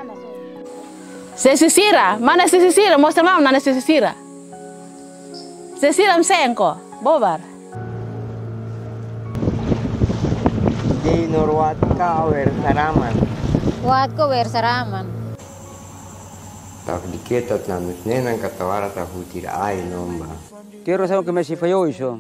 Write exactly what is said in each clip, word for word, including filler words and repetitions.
Sesisira, mana sesisira? Mostra mama nana sesisira. Sesisira msengko, bobar. Di Norwat ka wer saraman. Wat ko wer saraman. Tak diketot na nang katawara ta hutir ay nomba. Quiero saber que me si falló eso.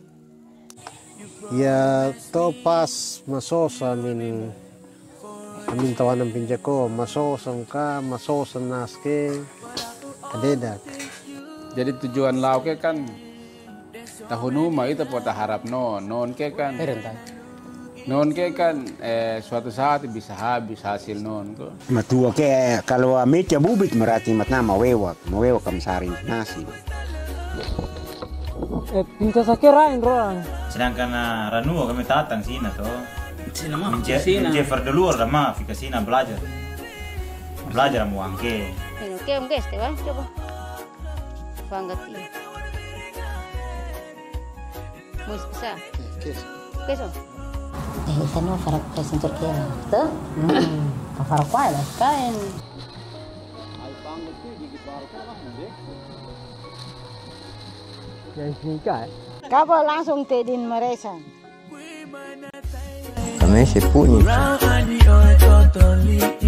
Ya to pas masosa min amin tawanan pinjako masosan ka masosan naske kadedak. Jadi tujuan lau ke kan tahun uma itu pada harap non non ke kan non ke kan eh, suatu saat bisa habis hasil non ko. Matua ke kalau amit ya bubit merati matna mawewak mawewak kamsari nasi. Eh, pinta sakirain roang. Sedangkan uh, Ranu kami datang sini toh. Sina mah. Menjefer dulu orang mah ke sini belajar. Belajar mau angke. Ini ke mges teh, Bang. Coba. Banget ini. Mus bisa. Kes. Keso. Eh, itu no farak presenter kira. Tuh. Hmm. Farak kuai lah kain. Kamu langsung tedin mereka. Kami sepunya.